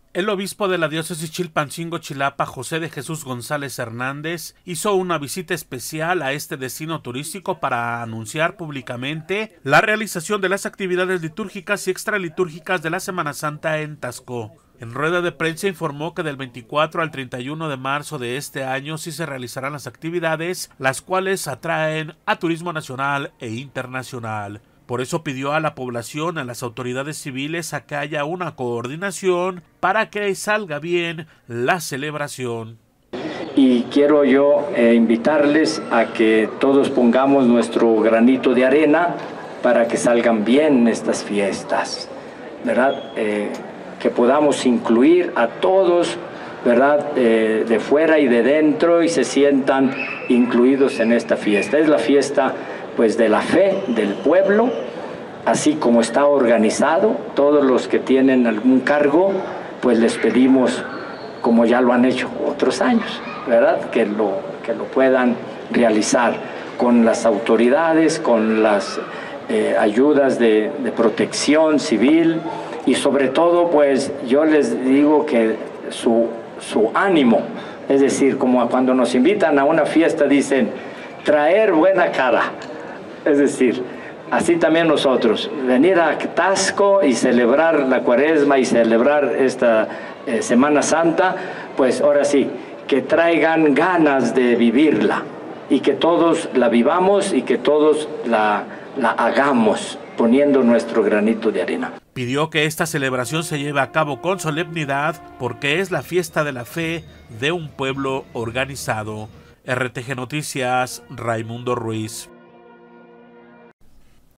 El obispo de la diócesis Chilpancingo-Chilapa, José de Jesús González Hernández, hizo una visita especial a este destino turístico para anunciar públicamente la realización de las actividades litúrgicas y extralitúrgicas de la Semana Santa en Taxco. En rueda de prensa informó que del 24 al 31 de marzo de este año sí se realizarán las actividades, las cuales atraen a turismo nacional e internacional. Por eso pidió a la población, a las autoridades civiles, a que haya una coordinación para que salga bien la celebración. Y quiero yo invitarles a que todos pongamos nuestro granito de arena para que salgan bien estas fiestas, ¿verdad? Que podamos incluir a todos, ¿verdad? De fuera y de dentro, y se sientan incluidos en esta fiesta. Es la fiesta pues de la fe del pueblo, así como está organizado. Todos los que tienen algún cargo, pues les pedimos, como ya lo han hecho otros años, ¿verdad? Que lo puedan realizar con las autoridades, con las ayudas de protección civil, y sobre todo, pues yo les digo que su ánimo, es decir, como cuando nos invitan a una fiesta dicen, traer buena cara. Es decir, así también nosotros, venir a Taxco y celebrar la Cuaresma y celebrar esta Semana Santa, pues ahora sí, que traigan ganas de vivirla y que todos la vivamos y que todos la hagamos poniendo nuestro granito de arena. Pidió que esta celebración se lleve a cabo con solemnidad porque es la fiesta de la fe de un pueblo organizado. RTG Noticias, Raimundo Ruiz.